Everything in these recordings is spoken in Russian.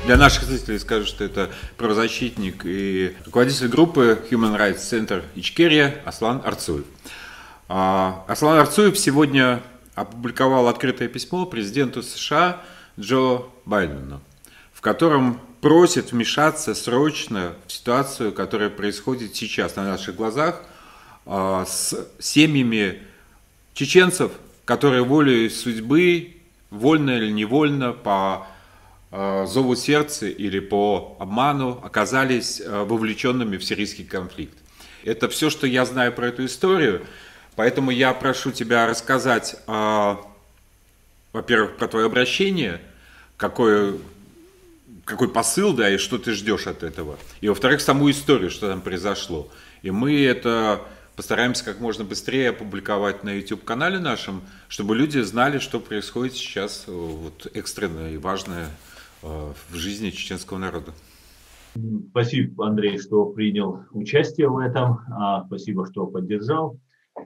Для наших зрителей скажу, что это правозащитник и руководитель группы Human Rights Center Ичкерия Аслан Арцуев. Аслан Арцуев сегодня опубликовал открытое письмо президенту США Джо Байдену, в котором просит вмешаться срочно в ситуацию, которая происходит сейчас на наших глазах с семьями чеченцев, которые волею судьбы, вольно или невольно, по зову сердца или по обману оказались вовлеченными в сирийский конфликт. Это все, что я знаю про эту историю, поэтому я прошу тебя рассказать, во-первых, про твое обращение, какой посыл, да, и что ты ждешь от этого, и, во-вторых, саму историю, что там произошло. И мы это постараемся как можно быстрее опубликовать на YouTube-канале нашем, чтобы люди знали, что происходит сейчас вот экстренное и важное в жизни чеченского народа. Спасибо, Андрей, что принял участие в этом. Спасибо, что поддержал.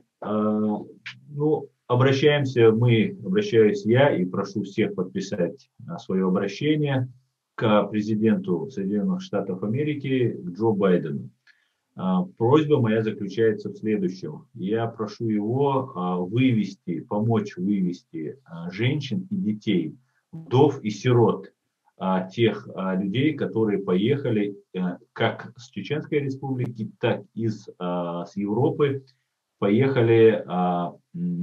Обращаюсь я и прошу всех подписать свое обращение к президенту Соединенных Штатов Америки, к Джо Байдену. Просьба моя заключается в следующем. Я прошу его помочь вывести женщин и детей, вдов и сирот, тех людей, которые поехали как с Чеченской Республики, так и с Европы, поехали на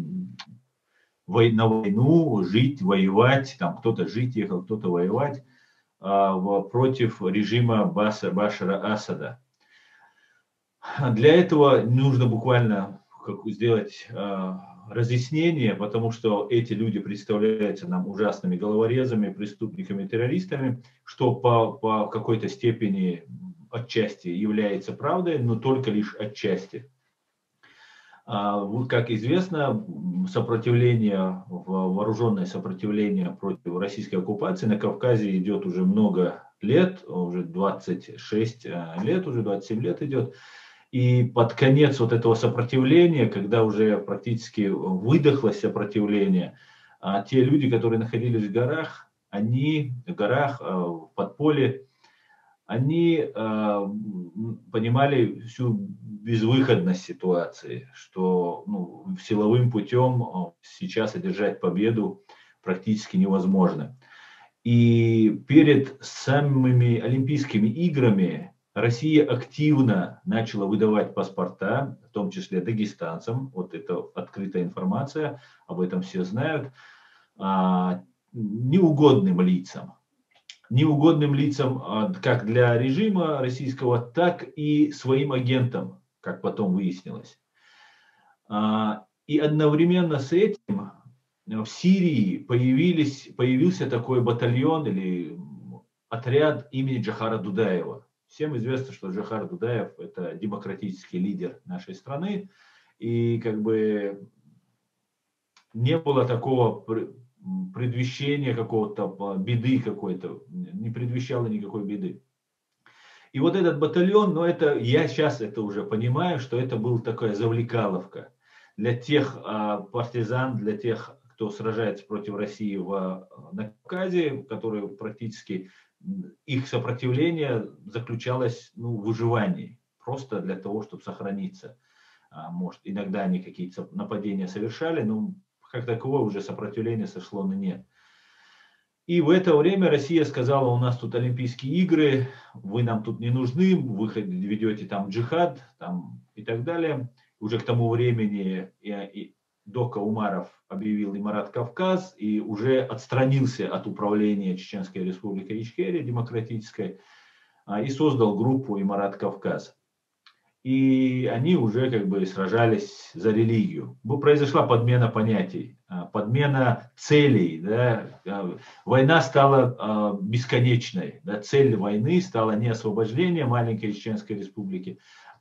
войну, жить, воевать, там кто-то жить ехал, кто-то воевать против режима Башара Асада. Для этого нужно буквально сделать разъяснение, потому что эти люди представляются нам ужасными головорезами, преступниками, террористами, что по какой-то степени отчасти является правдой, но только лишь отчасти. Как известно, вооруженное сопротивление против российской оккупации на Кавказе идет уже много лет, уже 26 лет, уже 27 лет идет. И под конец вот этого сопротивления, когда уже практически выдохлось сопротивление, те люди, которые находились в горах, в подполье, они понимали всю безвыходность ситуации, что силовым путем сейчас одержать победу практически невозможно. И перед самыми Олимпийскими играми Россия активно начала выдавать паспорта, в том числе дагестанцам, вот это открытая информация, об этом все знают, неугодным лицам как для режима российского, так и своим агентам, как потом выяснилось. И одновременно с этим в Сирии появился такой батальон или отряд имени Джохара Дудаева. Всем известно, что Джохар Дудаев – это демократический лидер нашей страны, и не было такого предвещения какого-то беды какой-то, не предвещало никакой беды. И вот этот батальон, я сейчас это уже понимаю, что это была такая завлекаловка для тех партизан, для тех, кто сражается против России на Кавказе, которые практически их сопротивление заключалось в выживании, просто для того, чтобы сохраниться. Может, иногда они какие-то нападения совершали, но как таковое уже сопротивление сошло на нет. И в это время Россия сказала: у нас тут Олимпийские игры, вы нам тут не нужны, вы ведете там джихад и так далее. Уже к тому времени Дока Умаров объявил Имарат Кавказ и уже отстранился от управления Чеченской Республикой Ичкерия демократической и создал группу Имарат Кавказ. И они уже сражались за религию. Произошла подмена понятий, подмена целей. Да? Война стала бесконечной. Да? Цель войны стала не освобождение маленькой Чеченской Республики,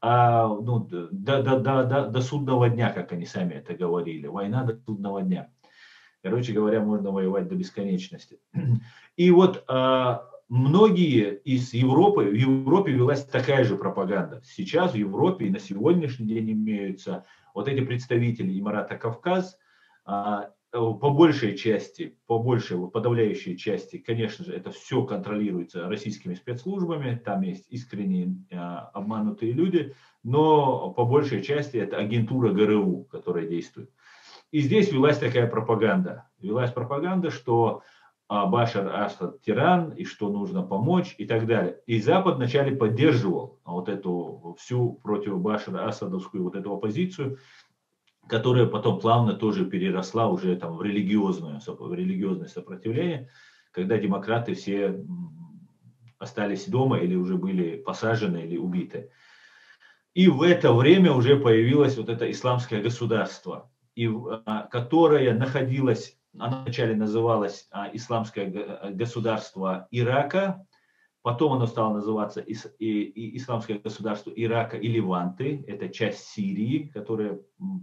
до судного дня, как они сами это говорили. Война до судного дня. Короче говоря, можно воевать до бесконечности. И вот многие из Европы, в Европе велась такая же пропаганда. Сейчас в Европе и на сегодняшний день имеются вот эти представители Имарата Кавказ, по большей части, подавляющей части, конечно же, это все контролируется российскими спецслужбами, там есть искренние обманутые люди, но по большей части это агентура ГРУ, которая действует. И здесь велась такая пропаганда. Велась пропаганда, что Башар Асад тиран, и что нужно помочь, и так далее. И Запад вначале поддерживал вот эту всю против Башара Асадовскую вот эту оппозицию, которая потом плавно тоже переросла уже там в религиозное сопротивление, когда демократы все остались дома или уже были посажены или убиты. И в это время уже появилось вот это исламское государство, которое находилось, оно вначале называлось Исламское государство Ирака, потом оно стало называться Исламское государство Ирака и Леванты, это часть Сирии, которая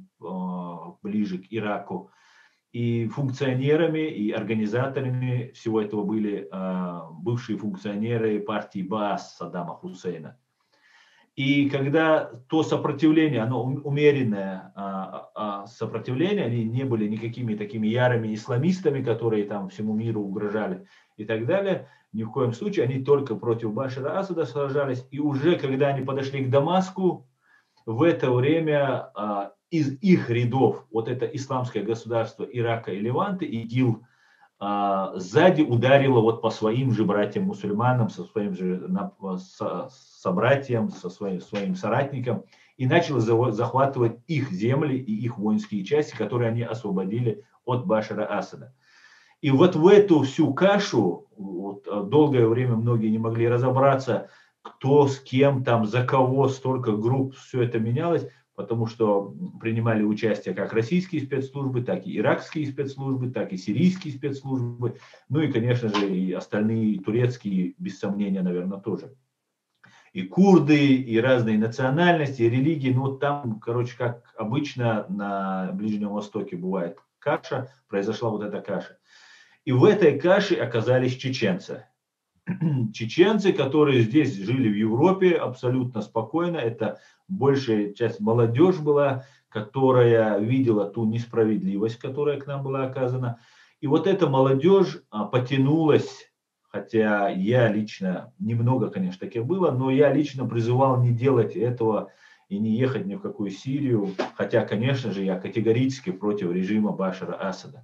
ближе к Ираку. И функционерами и организаторами всего этого были бывшие функционеры партии Баас Саддама Хусейна. И когда то сопротивление, оно умеренное сопротивление, они не были никакими такими ярыми исламистами, которые там всему миру угрожали и так далее, ни в коем случае, они только против Башара Асада сражались. И уже когда они подошли к Дамаску, в это время из их рядов вот это исламское государство Ирака и Леванты, ИГИЛ, сзади ударило вот по своим же братьям-мусульманам, со своим же собратьям, со своим соратникам, и начало захватывать их земли и их воинские части, которые они освободили от Башара Асада. И вот в эту всю кашу долгое время многие не могли разобраться, кто с кем там, за кого, столько групп, все это менялось, потому что принимали участие как российские спецслужбы, так и иракские спецслужбы, так и сирийские спецслужбы, ну и, конечно же, и остальные турецкие, без сомнения, наверное, тоже. И курды, и разные национальности, и религии, ну там, короче, как обычно на Ближнем Востоке бывает каша, произошла вот эта каша. И в этой каше оказались чеченцы. Чеченцы, которые здесь жили в Европе абсолютно спокойно, это большая часть молодежь была, которая видела ту несправедливость, которая к нам была оказана. И вот эта молодежь потянулась, хотя я лично, немного, конечно, таких было, но я лично призывал не делать этого и не ехать ни в какую Сирию, хотя, конечно же, я категорически против режима Башара Асада.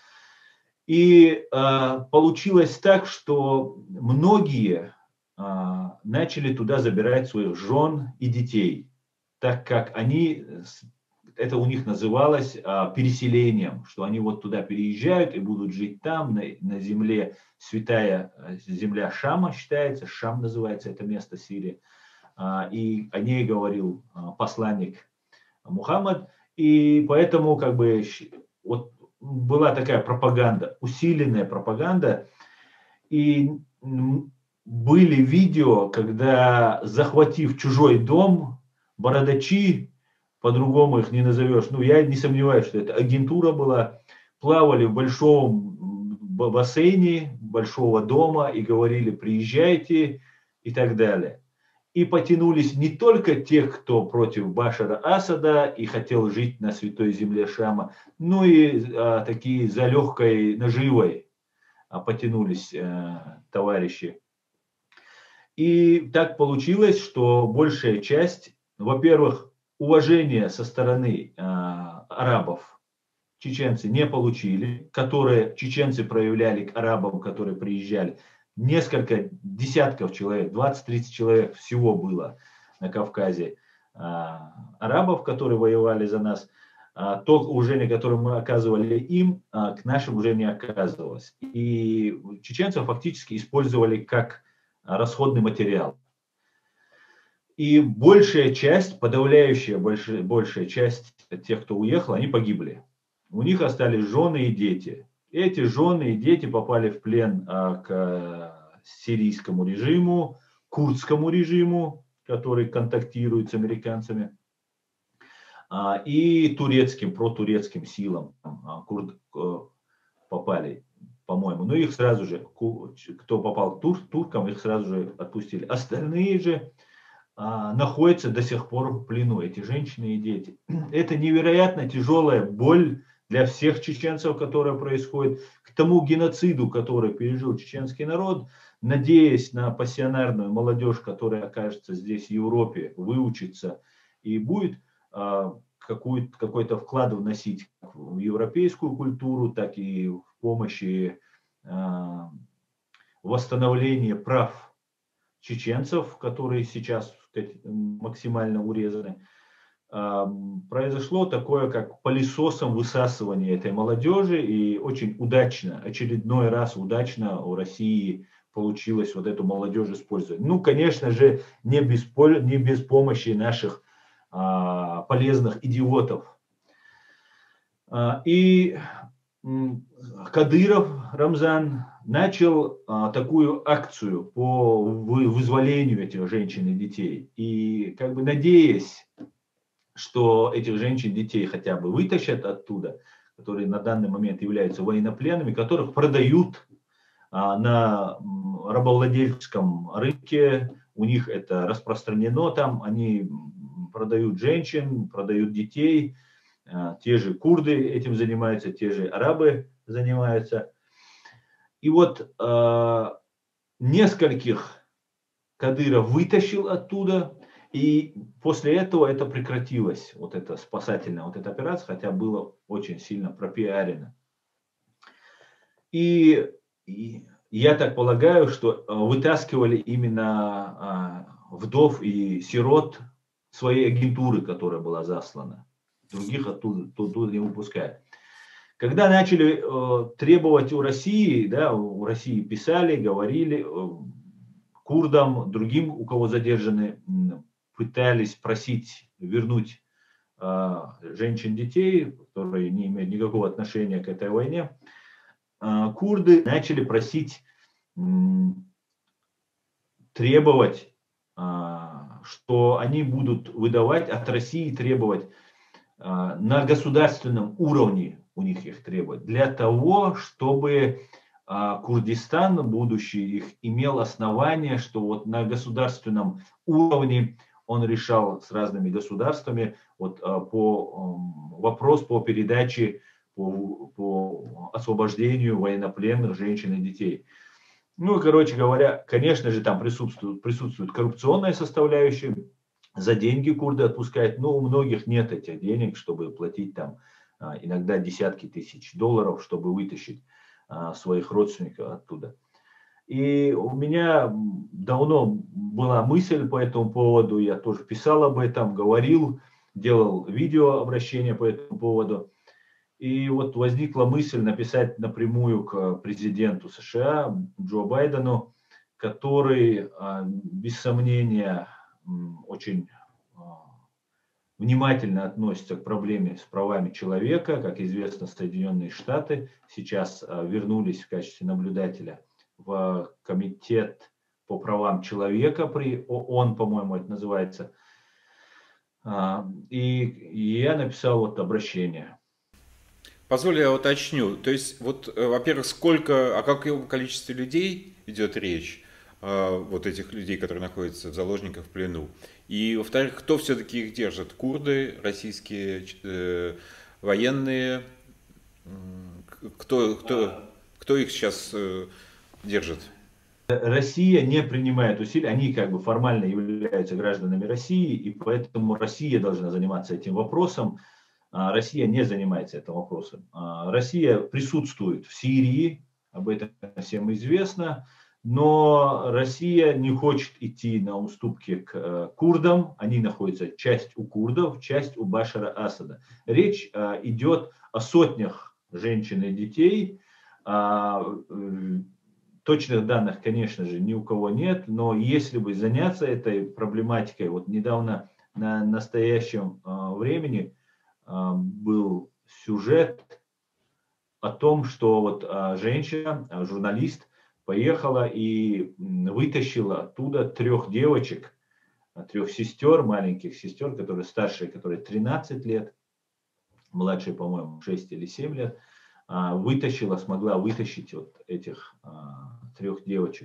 И получилось так, что многие начали туда забирать своих жен и детей, так как они, это у них называлось переселением, что они вот туда переезжают и будут жить там, на земле, святая земля Шама считается, Шам называется это место Сирии, и о ней говорил посланник Мухаммад, и поэтому как бы вот была такая пропаганда, усиленная пропаганда, и были видео, когда, захватив чужой дом, бородачи, по-другому их не назовешь, ну я не сомневаюсь, что это агентура была, плавали в большом бассейне большого дома и говорили: приезжайте и так далее. И потянулись не только тех, кто против Башара Асада и хотел жить на святой земле Шама, но и такие за легкой наживой потянулись товарищи. И так получилось, что большая часть, во-первых, уважения со стороны арабов чеченцы не получили, которые чеченцы проявляли к арабам, которые приезжали. Несколько десятков человек, 20-30 человек всего было на Кавказе арабов, которые воевали за нас. То уважение, которое мы оказывали им, к нашим уже не оказывалось. И чеченцев фактически использовали как расходный материал. И большая часть, подавляющая большая часть тех, кто уехал, они погибли. У них остались жены и дети. Эти жены и дети попали в плен к сирийскому режиму, курдскому режиму, который контактирует с американцами, и турецким, протурецким силам. Курды попали, по-моему. Но их сразу же, кто попал к туркам, их сразу же отпустили. Остальные же находятся до сих пор в плену, эти женщины и дети. Это невероятно тяжелая боль для всех чеченцев, которое происходит, к тому геноциду, который пережил чеченский народ, надеясь на пассионарную молодежь, которая окажется здесь, в Европе, выучится и будет какой-то вклад вносить как в европейскую культуру, так и в помощи восстановления прав чеченцев, которые сейчас, так сказать, максимально урезаны. Произошло такое, как пылесосом высасывание этой молодежи, и очень удачно, очередной раз удачно у России получилось вот эту молодежь использовать. Ну, конечно же, не без помощи наших полезных идиотов. И Кадыров Рамзан начал такую акцию по вызволению этих женщин и детей. И как бы надеясь, что этих женщин, детей хотя бы вытащат оттуда, которые на данный момент являются военнопленными, которых продают на рабовладельческом рынке, у них это распространено там, они продают женщин, продают детей, те же курды этим занимаются, те же арабы занимаются. И вот нескольких Кадыров вытащил оттуда, и после этого это прекратилось, вот эта спасательная вот эта операция, хотя было очень сильно пропиарено. И я так полагаю, что вытаскивали именно вдов и сирот своей агентуры, которая была заслана. Других оттуда не выпускают. Когда начали требовать у России, да, у России писали, говорили, курдам, другим, у кого задержаны, пытались просить вернуть женщин, детей, которые не имеют никакого отношения к этой войне, курды начали просить, требовать, что они будут выдавать от России, требовать на государственном уровне, у них их требовать, для того, чтобы Курдистан, будущий их, имел основание, что вот на государственном уровне он решал с разными государствами вот, вопрос по передаче, по освобождению военнопленных женщин и детей. Ну, короче говоря, конечно же, там присутствует коррупционная составляющая, за деньги курды отпускают, но у многих нет этих денег, чтобы платить там иногда десятки тысяч долларов, чтобы вытащить своих родственников оттуда. И у меня давно была мысль по этому поводу, я тоже писал об этом, говорил, делал видеообращение по этому поводу. И вот возникла мысль написать напрямую к президенту США Джо Байдену, который, без сомнения, очень внимательно относится к проблеме с правами человека. Как известно, Соединенные Штаты сейчас вернулись в качестве наблюдателя в комитет по правам человека при ООН, по-моему, это называется. И я написал вот обращение. Позволь, я уточню. То есть, вот, во-первых, о каком количестве людей идет речь, вот этих людей, которые находятся в заложниках в плену? И, во-вторых, кто все-таки их держит? Курды, российские военные? Кто их сейчас держит? Россия не принимает усилий, они как бы формально являются гражданами России, и поэтому Россия должна заниматься этим вопросом. Россия не занимается этим вопросом. Россия присутствует в Сирии, об этом всем известно, но Россия не хочет идти на уступки к курдам. Они находятся часть у курдов, часть у Башара Асада. Речь идет о сотнях женщин и детей. Точных данных, конечно же, ни у кого нет, но если бы заняться этой проблематикой, вот недавно на настоящем времени был сюжет о том, что вот женщина, журналист, поехала и вытащила оттуда 3 девочек, 3 сестер, маленьких сестер, которые старшие, которые 13 лет, младшие, по-моему, 6 или 7 лет, смогла вытащить вот этих 3 девочек.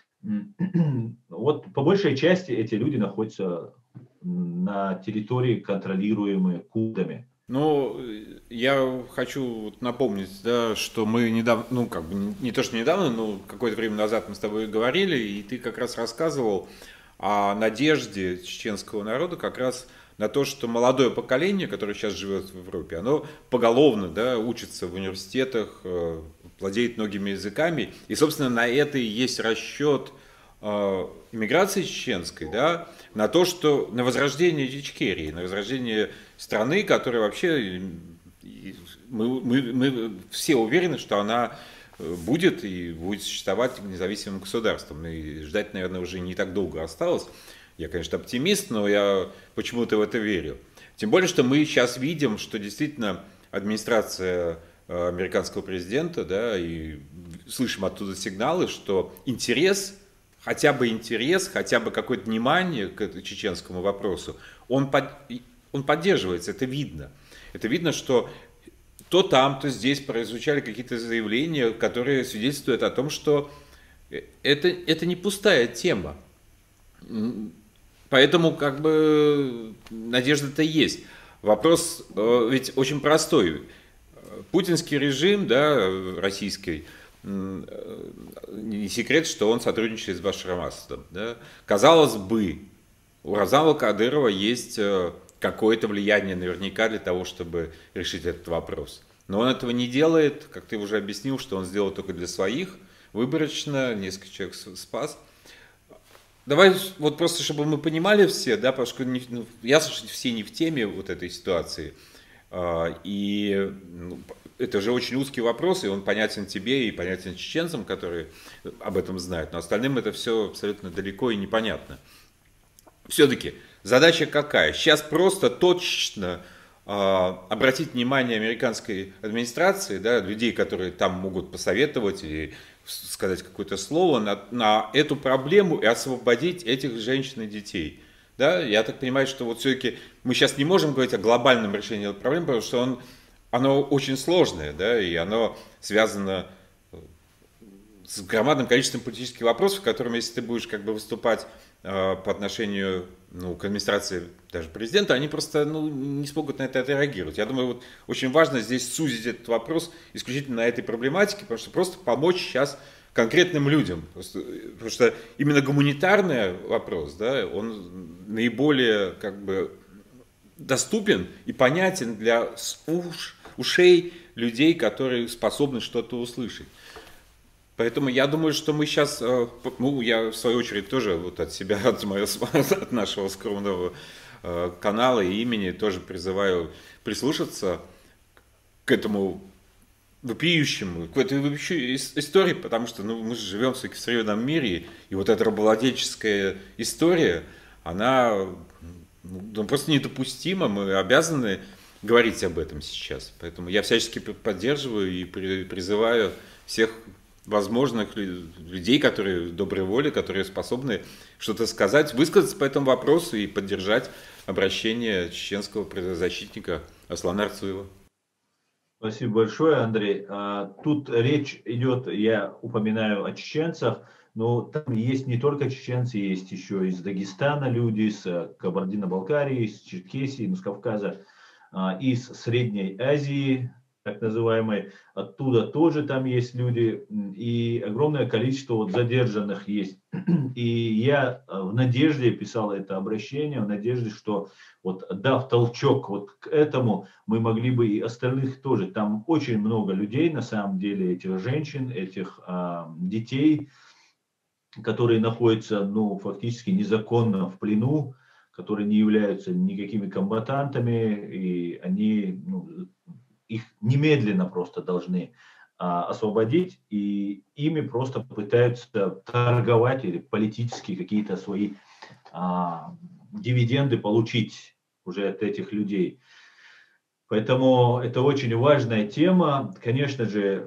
Вот по большей части эти люди находятся на территории, контролируемой курдами. Ну, я хочу вот напомнить, да, что мы недавно, ну, как бы не то, что недавно, но какое-то время назад мы с тобой говорили, и ты как раз рассказывал о надежде чеченского народа как раз на то, что молодое поколение, которое сейчас живет в Европе, оно поголовно, да, учится в университетах, владеет многими языками, и, собственно, на это и есть расчет иммиграции чеченской, да, на то, что на возрождение Ичкерии, на возрождение страны, которая вообще, мы все уверены, что она будет и будет существовать независимым государством. И ждать, наверное, уже не так долго осталось. Я, конечно, оптимист, но я почему-то в это верю. Тем более, что мы сейчас видим, что действительно администрация американского президента, да, и слышим оттуда сигналы, что интерес, хотя бы какое-то внимание к чеченскому вопросу, он поддерживается, это видно. Это видно, что то там, то здесь прозвучали какие-то заявления, которые свидетельствуют о том, что это не пустая тема. Поэтому как бы надежда-то есть. Вопрос ведь очень простой. Путинский режим, да, российский, не секрет, что он сотрудничает с Башаром Асадом. Да. Казалось бы, у Рамзана Кадырова есть какое-то влияние наверняка для того, чтобы решить этот вопрос. Но он этого не делает, как ты уже объяснил, что он сделал только для своих, выборочно, несколько человек спас. Давай вот просто, чтобы мы понимали все, да, потому что ясно, что все не в теме вот этой ситуации. И это же очень узкий вопрос, и он понятен тебе и понятен чеченцам, которые об этом знают, но остальным это все абсолютно далеко и непонятно. Все-таки задача какая? Сейчас просто точно обратить внимание американской администрации, да, людей, которые там могут посоветовать и сказать какое-то слово на эту проблему и освободить этих женщин и детей. Да? Я так понимаю, что вот все-таки мы сейчас не можем говорить о глобальном решении этой проблемы, потому что оно очень сложное, да, и оно связано с громадным количеством политических вопросов, которыми, если ты будешь как бы выступать по отношению к администрации даже президента, они просто не смогут на это отреагировать. Я думаю, вот очень важно здесь сузить этот вопрос исключительно на этой проблематике, потому что просто помочь сейчас конкретным людям. Потому что именно гуманитарный вопрос, да, он наиболее как бы доступен и понятен для ушей людей, которые способны что-то услышать. Поэтому я думаю, что мы сейчас, я в свою очередь тоже вот от себя, от нашего скромного канала и имени тоже призываю прислушаться к этому вопиющему, к этой вопиющей истории, потому что мы же живем все-таки в современном мире, и вот эта рабовладельческая история, она просто недопустима, мы обязаны говорить об этом сейчас. Поэтому я всячески поддерживаю и призываю всех возможных людей, которые доброй воли, которые способны что-то сказать, высказаться по этому вопросу и поддержать обращение чеченского правозащитника Аслана Арцуева. Спасибо большое, Андрей. Тут речь идет, я упоминаю о чеченцах, но там есть не только чеченцы, есть еще из Дагестана люди, из Кабардино-Балкарии, из Черкесии, из Кавказа, из Средней Азии, так называемой, оттуда тоже там есть люди, и огромное количество вот задержанных есть. И я в надежде писал это обращение, в надежде, что вот дав толчок вот к этому, мы могли бы и остальных тоже. Там очень много людей, на самом деле, этих женщин, этих детей, которые находятся, фактически незаконно в плену, которые не являются никакими комбатантами, и они, их немедленно просто должны освободить, и ими просто пытаются торговать или политические какие-то свои дивиденды получить уже от этих людей. Поэтому это очень важная тема. Конечно же,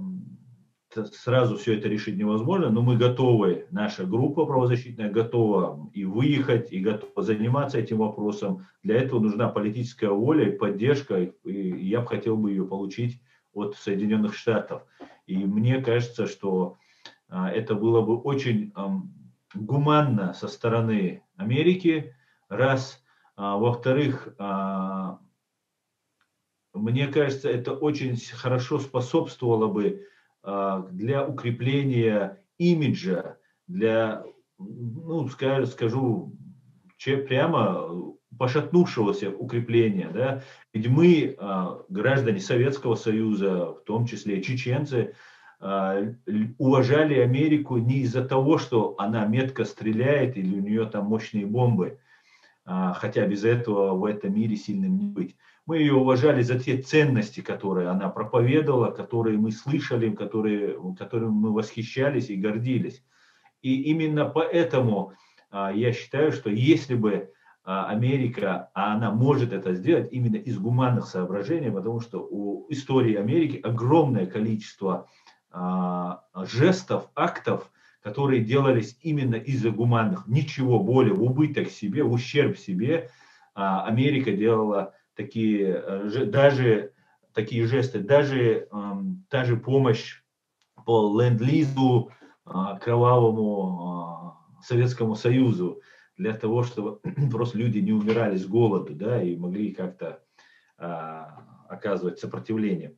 сразу все это решить невозможно, но мы готовы, наша группа правозащитная готова и выехать, и готова заниматься этим вопросом. Для этого нужна политическая воля и поддержка, и я бы хотел бы ее получить от Соединенных Штатов. И мне кажется, что это было бы очень гуманно со стороны Америки, раз. Во-вторых, мне кажется, это очень хорошо способствовало бы для укрепления имиджа, для, ну, скажу прямо, пошатнувшегося укрепления, да, ведь мы, граждане Советского Союза, в том числе чеченцы, уважали Америку не из-за того, что она метко стреляет или у нее там мощные бомбы, хотя без этого в этом мире сильным не быть. Мы ее уважали за те ценности, которые она проповедовала, которые мы слышали, которыми мы восхищались и гордились. И именно поэтому я считаю, что если бы Америка, а она может это сделать именно из гуманных соображений, потому что у истории Америки огромное количество жестов, актов, которые делались именно из-за гуманных, ничего более, в убыток себе, в ущерб себе. Америка делала даже такие жесты, даже та же помощь по ленд-лизу кровавому Советскому Союзу, для того, чтобы просто люди не умирали с голоду, да, и могли как-то оказывать сопротивление.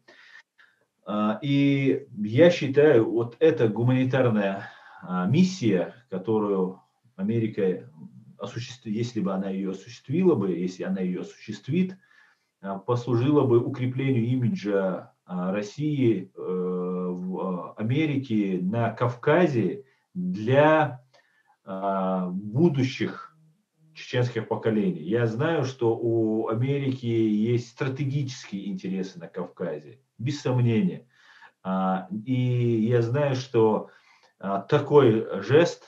И я считаю, вот эта гуманитарная миссия, которую Америка осуществит, если бы она ее осуществила бы, если она ее осуществит, послужила бы укреплению имиджа России в Америке, на Кавказе для будущих чеченских поколений. Я знаю, что у Америки есть стратегические интересы на Кавказе, без сомнения. И я знаю, что такой жест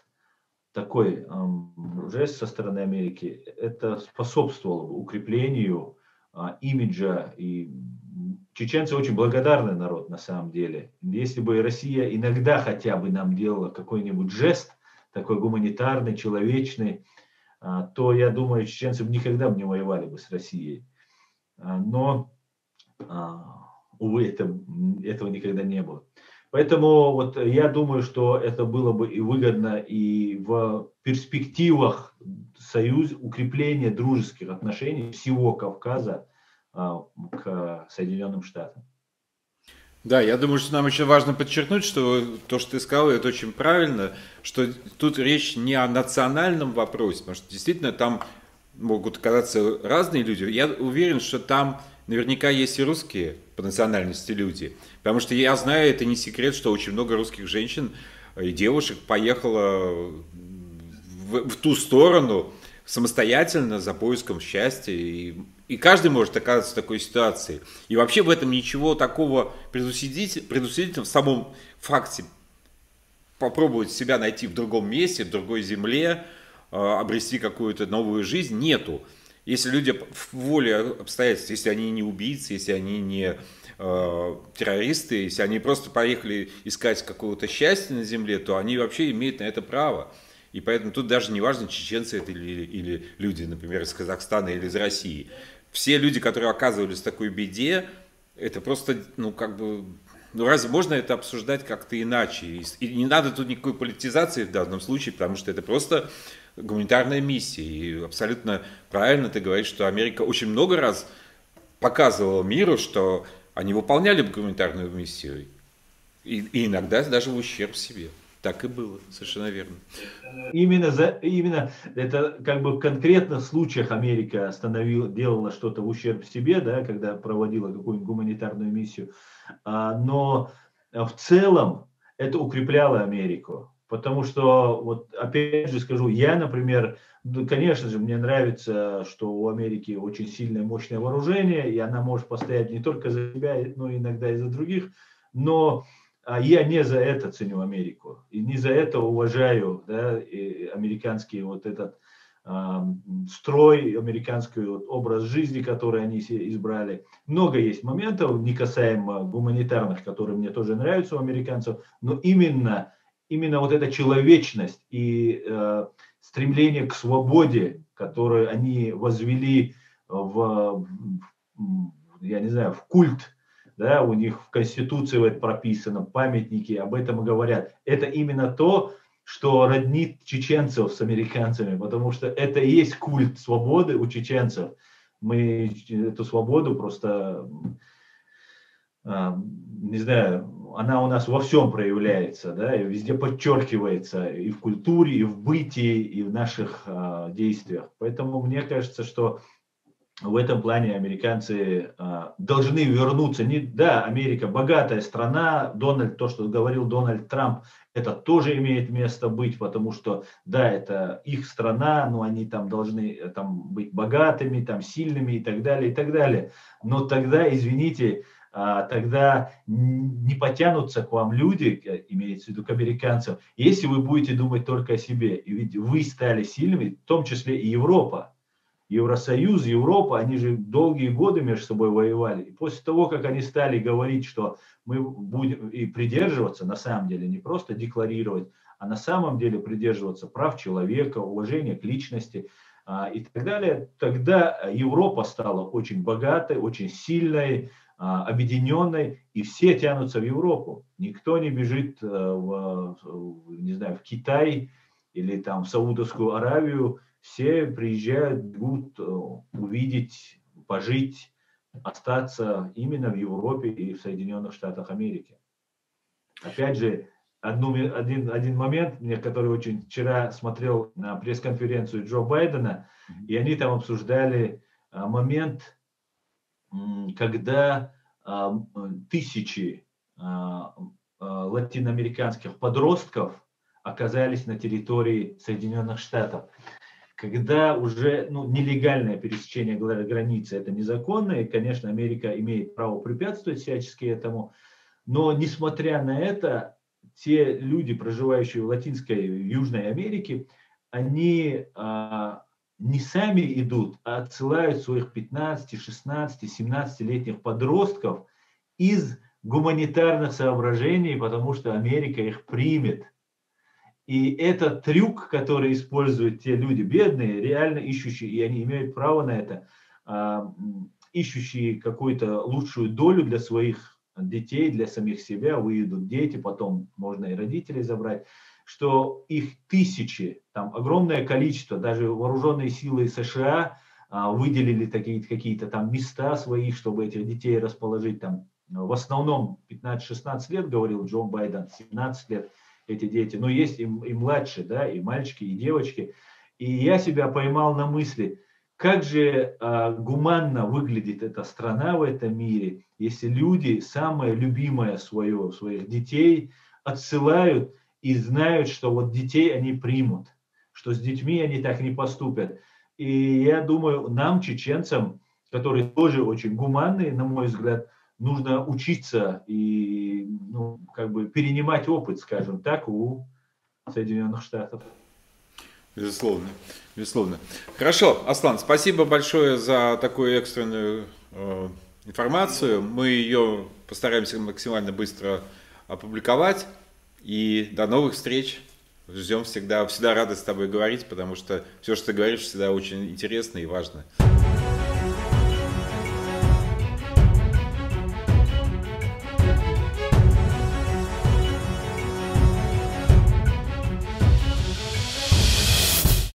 со стороны Америки, это способствовало укреплению имиджа. И чеченцы очень благодарный народ на самом деле. Если бы Россия иногда хотя бы нам делала какой-нибудь жест, такой гуманитарный, человечный, то, я думаю, чеченцы никогда бы не воевали бы с Россией. Но, увы, этого никогда не было. Поэтому вот я думаю, что это было бы и выгодно, и в перспективах укрепления дружеских отношений всего Кавказа к Соединенным Штатам. Да, я думаю, что нам еще важно подчеркнуть, что то, что ты сказал, это очень правильно, что тут речь не о национальном вопросе, потому что действительно там могут оказаться разные люди. Я уверен, что там наверняка есть и русские по национальности люди, потому что я знаю, это не секрет, что очень много русских женщин и девушек поехало в ту сторону самостоятельно за поиском счастья, и каждый может оказаться в такой ситуации. И вообще в этом ничего такого предусудительного в самом факте попробовать себя найти в другом месте, в другой земле, обрести какую-то новую жизнь нету. Если люди в воле обстоятельств, если они не убийцы, если они не террористы, если они просто поехали искать какого-то счастья на земле, то они вообще имеют на это право. И поэтому тут даже не важно, чеченцы это или люди, например, из Казахстана или из России. Все люди, которые оказывались в такой беде, это просто, разве можно это обсуждать как-то иначе? И не надо тут никакой политизации в данном случае, потому что это просто гуманитарная миссия. И абсолютно правильно ты говоришь, что Америка очень много раз показывала миру, что они выполняли гуманитарную миссию. И иногда даже в ущерб себе. Так и было, совершенно верно. Именно это как бы в конкретных случаях Америка делала что-то в ущерб себе, да, когда проводила какую-нибудь гуманитарную миссию. Но в целом это укрепляло Америку. Потому что, вот опять же скажу, я, например, конечно же, мне нравится, что у Америки очень сильное, мощное вооружение, и она может постоять не только за себя, но иногда и за других. Но я не за это ценю Америку, и не за это уважаю, да, американский вот этот строй, американский вот образ жизни, который они себе избрали. Много есть моментов, не касаемо гуманитарных, которые мне тоже нравятся у американцев, но именно вот эта человечность и стремление к свободе, которое они возвели я не знаю, в культ. Да, у них в Конституции это прописано, памятники об этом и говорят. Это именно то, что роднит чеченцев с американцами, потому что это и есть культ свободы у чеченцев. мы эту свободу просто, не знаю, она у нас во всем проявляется, да, и везде подчеркивается, и в культуре, и в бытии, и в наших действиях. Поэтому мне кажется, что в этом плане американцы должны вернуться. Да, Америка богатая страна, то, что говорил Дональд Трамп, это тоже имеет место быть, потому что, да, это их страна, но они там должны быть богатыми, там, сильными и так далее, и так далее. Но тогда, извините, тогда не потянутся к вам люди, имеется в виду к американцам, если вы будете думать только о себе. И ведь вы стали сильными, в том числе и Европа. Евросоюз, Европа, они же долгие годы между собой воевали. И после того, как они стали говорить, что мы будем и придерживаться, на самом деле, не просто декларировать, а на самом деле придерживаться прав человека, уважения к личности и так далее, тогда Европа стала очень богатой, очень сильной, объединенной, и все тянутся в Европу. Никто не бежит не знаю, в Китай или там в Саудовскую Аравию. Все приезжают, бегут увидеть, пожить, остаться именно в Европе и в Соединенных Штатах Америки. Опять же, один момент, который очень вчера смотрел на пресс-конференцию Джо Байдена, и они там обсуждали момент, когда тысячи латиноамериканских подростков оказались на территории Соединенных Штатов. Когда уже нелегальное пересечение границы, это незаконно, и, конечно, Америка имеет право препятствовать всячески этому, но, несмотря на это, те люди, проживающие в Латинской, в Южной Америке, они не сами идут, а отсылают своих 15, 16, 17-летних подростков из гуманитарных соображений, потому что Америка их примет. И это трюк, который используют те люди, бедные, реально ищущие, и они имеют право на это, ищущие какую-то лучшую долю для своих детей, для самих себя, выйдут дети, потом можно и родителей забрать, что их тысячи, там огромное количество, даже вооруженные силы США выделили какие-то там места свои, чтобы этих детей расположить там. В основном 15-16 лет, говорил Джо Байден, 17 лет. Эти дети, но есть и младшие, да, и мальчики, и девочки. И я себя поймал на мысли, как же гуманно выглядит эта страна в этом мире, если люди самое любимое своих детей отсылают и знают, что вот детей они примут, что с детьми они так не поступят. И я думаю, нам, чеченцам, которые тоже очень гуманные, на мой взгляд, нужно учиться и перенимать опыт, скажем так, у Соединенных Штатов. Безусловно, безусловно. Хорошо, Аслан, спасибо большое за такую экстренную информацию. Мы ее постараемся максимально быстро опубликовать. И до новых встреч. Ждем всегда рады с тобой говорить, потому что все, что ты говоришь, всегда очень интересно и важно.